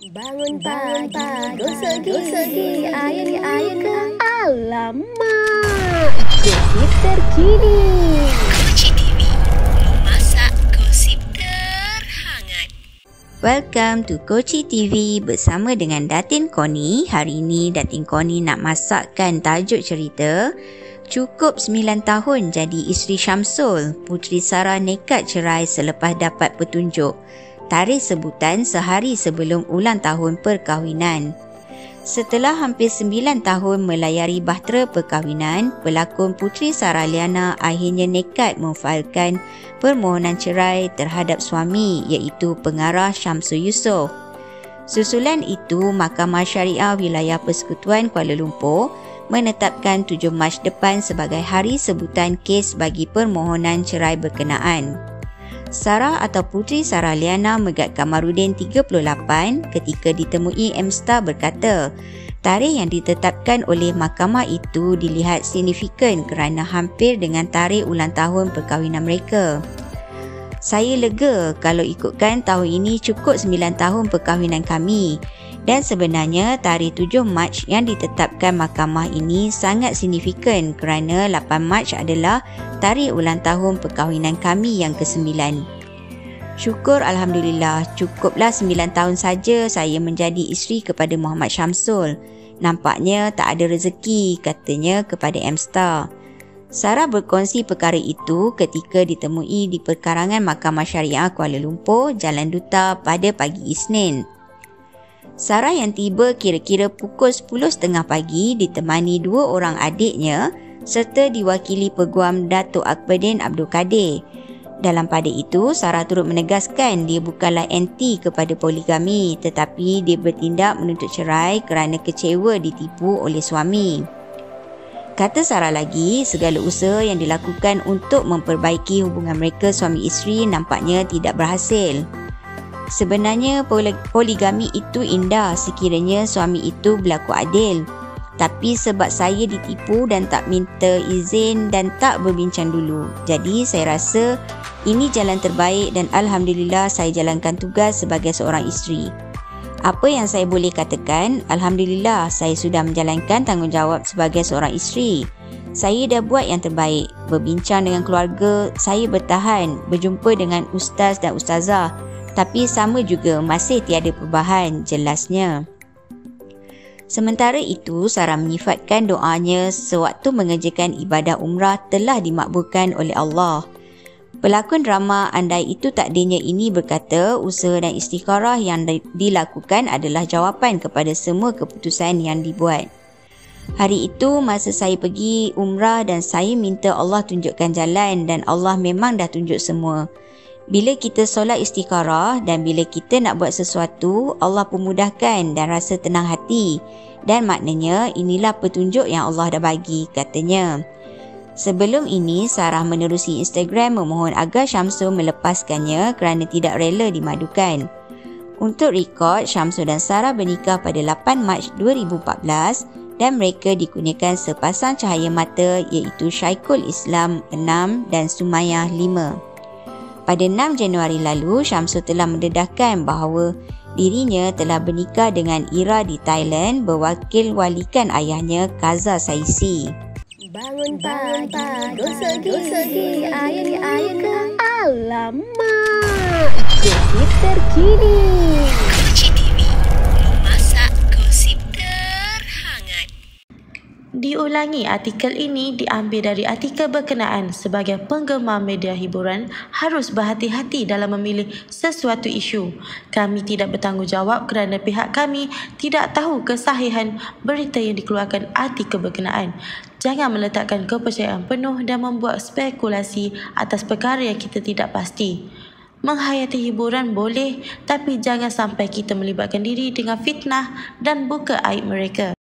Bangun pagi, gosok gigi, air ke alamak. Gosip terkini. Koci TV, memasak gosip terhangat. Welcome to Koci TV bersama dengan Datin Koni. Hari ini Datin Koni nak masakkan tajuk cerita Cukup 9 tahun jadi isteri Syamsul, Puteri Sarah nekat cerai selepas dapat petunjuk. Tarikh sebutan sehari sebelum ulang tahun perkahwinan. Setelah hampir 9 tahun melayari bahtera perkahwinan, pelakon Puteri Sarah Liana akhirnya nekat memfailkan permohonan cerai terhadap suami iaitu pengarah Syamsul Yusof. Susulan itu, Mahkamah Syariah Wilayah Persekutuan Kuala Lumpur menetapkan 7 Mac depan sebagai hari sebutan kes bagi permohonan cerai berkenaan. Sarah atau Puteri Sarah Liana Megat Kamarudin 38 ketika ditemui M-Star berkata, tarikh yang ditetapkan oleh mahkamah itu dilihat signifikan kerana hampir dengan tarikh ulang tahun perkahwinan mereka. Saya lega kalau ikutkan tahun ini cukup 9 tahun perkahwinan kami. Dan sebenarnya tarikh 7 Mac yang ditetapkan mahkamah ini sangat signifikan kerana 8 Mac adalah tarikh ulang tahun perkahwinan kami yang ke-9. Syukur Alhamdulillah, cukuplah 9 tahun saja saya menjadi isteri kepada Muhammad Syamsul. Nampaknya tak ada rezeki, katanya kepada M-Star. Sarah berkongsi perkara itu ketika ditemui di perkarangan Mahkamah Syariah Kuala Lumpur, Jalan Duta pada pagi Isnin. Sarah yang tiba kira-kira pukul 10.30 pagi ditemani 2 orang adiknya serta diwakili Peguam Datuk Akberdin Abdul Kadir. Dalam pada itu, Sarah turut menegaskan dia bukanlah anti kepada poligami tetapi dia bertindak menuntut cerai kerana kecewa ditipu oleh suami. Kata Sarah lagi, segala usaha yang dilakukan untuk memperbaiki hubungan mereka suami isteri nampaknya tidak berhasil. Sebenarnya poligami itu indah sekiranya suami itu berlaku adil. Tapi sebab saya ditipu dan tak minta izin dan tak berbincang dulu. Jadi saya rasa ini jalan terbaik dan Alhamdulillah saya jalankan tugas sebagai seorang isteri. Apa yang saya boleh katakan, Alhamdulillah saya sudah menjalankan tanggungjawab sebagai seorang isteri. Saya dah buat yang terbaik. Berbincang dengan keluarga, saya bertahan, berjumpa dengan ustaz dan ustazah. Tapi sama juga masih tiada perubahan, jelasnya. Sementara itu, Sarah menyifatkan doanya sewaktu mengerjakan ibadah umrah telah dimakbulkan oleh Allah. Pelakon drama Andai Itu Takdirnya ini berkata usaha dan istikharah yang dilakukan adalah jawapan kepada semua keputusan yang dibuat. Hari itu masa saya pergi umrah dan saya minta Allah tunjukkan jalan dan Allah memang dah tunjuk semua. Bila kita solat istikharah dan bila kita nak buat sesuatu, Allah pemudahkan dan rasa tenang hati. Dan maknanya inilah petunjuk yang Allah dah bagi, katanya. Sebelum ini, Sarah menerusi Instagram memohon agar Syamsul melepaskannya kerana tidak rela dimadukan. Untuk rekod, Syamsul dan Sarah bernikah pada 8 Mac 2014 dan mereka dikurniakan sepasang cahaya mata iaitu Syaikul Islam 6 dan Sumayyah 5. Pada 6 Januari lalu, Syamsul telah mendedahkan bahawa dirinya telah bernikah dengan Ira di Thailand berwakil walikan ayahnya Kaza Saisi. Bangun pagi, gosok gigi, air ke alamak. Gosip terkini. Koci TV, memasak gosip terhangat. Diulangi, artikel ini diambil dari artikel berkenaan. Sebagai penggemar media hiburan, harus berhati-hati dalam memilih sesuatu isu. Kami tidak bertanggungjawab kerana pihak kami tidak tahu kesahihan berita yang dikeluarkan artikel berkenaan. Jangan meletakkan kepercayaan penuh dan membuat spekulasi atas perkara yang kita tidak pasti. Menghayati hiburan boleh, tapi jangan sampai kita melibatkan diri dengan fitnah dan buka aib mereka.